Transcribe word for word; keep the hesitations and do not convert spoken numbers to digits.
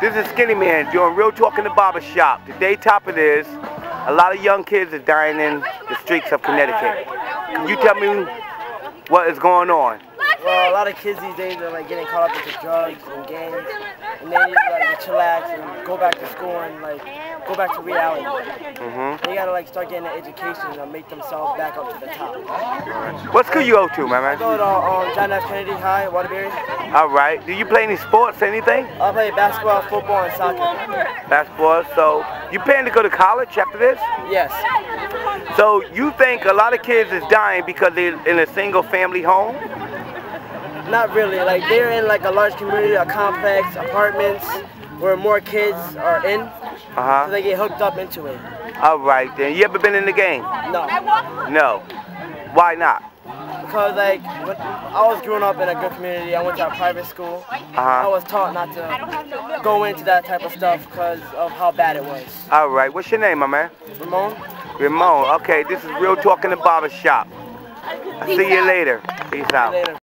This is Skinny Man doing Real Talk in the Barber Shop. Today's topic is a lot of young kids are dying in the streets of Connecticut. Can you tell me what is going on? Well, a lot of kids these days are like getting caught up into drugs and gangs, and they need to like chillax and go back to school and like go back to reality. Mm-hmm. They gotta like start getting an education and make themselves back up to the top. What school you go to, my man? I go to um, John F. Kennedy High, Waterbury. All right. Do you play any sports, anything? I play basketball, football, and soccer. Basketball. So you plan to go to college after this? Yes. So you think a lot of kids is dying because they're in a single family home? Not really. Like they're in like a large community, a complex, apartments where more kids are in, uh-huh. so they get hooked up into it. All right then. You ever been in the game? No. No. Why not? Because like when I was growing up in a good community, I went to a private school. Uh-huh. I was taught not to go into that type of stuff because of how bad it was. All right. What's your name, my man? Ramon? Ramon. Okay. This is Real Talk in the Barber Shop. I'll see you later. Peace out. Later.